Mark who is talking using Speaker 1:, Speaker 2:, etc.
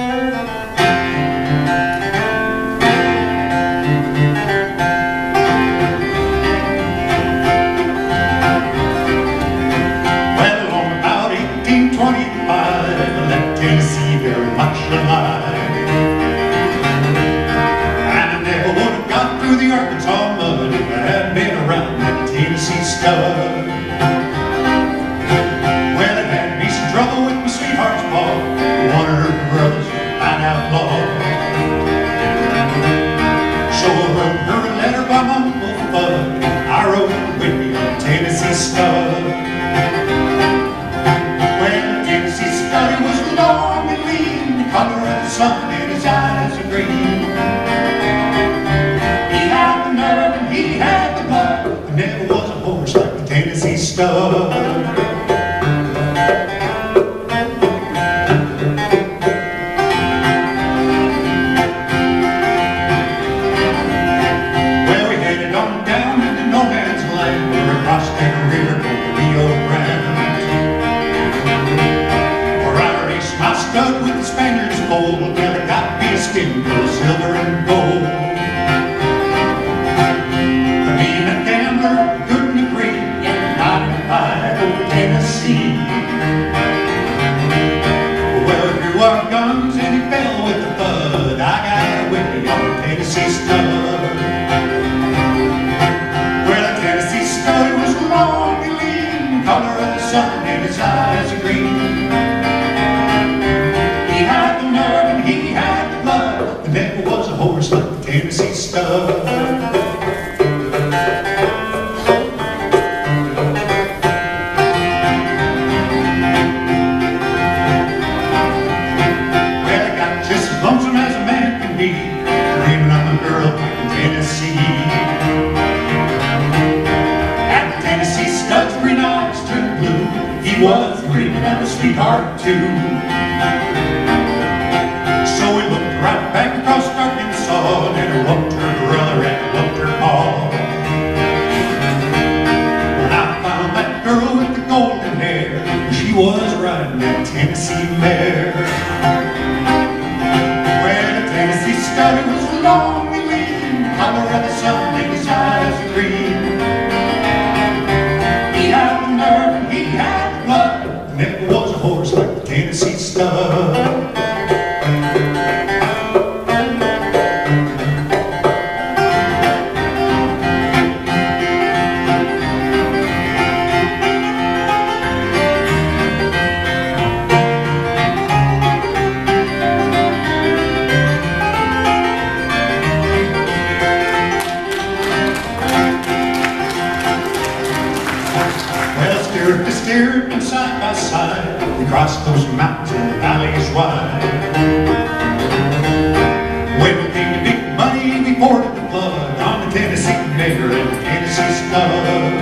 Speaker 1: Sun in his eyes are green. He had the nerve and he had the blood. There never was a horse like the Tennessee Stud. Well, we headed on down into no man's land. We were across that river called the Rio Grande, where I raced my stud with the Spaniards foal. Never got me a skin full of silver and gold. Being a gambler, couldn't agree, not in a fight over Tennessee. Well, we drew our guns and he fell with the bud. I got a whippy on the Tennessee Stud. Well, the Tennessee Stud was long and lean, color of the sun and his eyes are green. Never was a horse like the Tennessee Stud. Well, I got just as lonesome as a man can be, dreaming of a girl back in Tennessee. And the Tennessee Stud's green eyes turned blue. He was dreaming of a sweetheart too. So we looked right back across Arkansas, and I whooped her brother and I whooped her pa. When I found that girl with the golden hair, she was riding that Tennessee mare. Well, the Tennessee Stud was long and lean, color of the sun and his eyes are green. He had the nerve and he had the blood. Never was a horse like the Tennessee Stud. Steered them side by side, we crossed those mountains and the valleys wide. When we came to big money, we poured the blood on the Tennessee mare and the Tennessee Stud.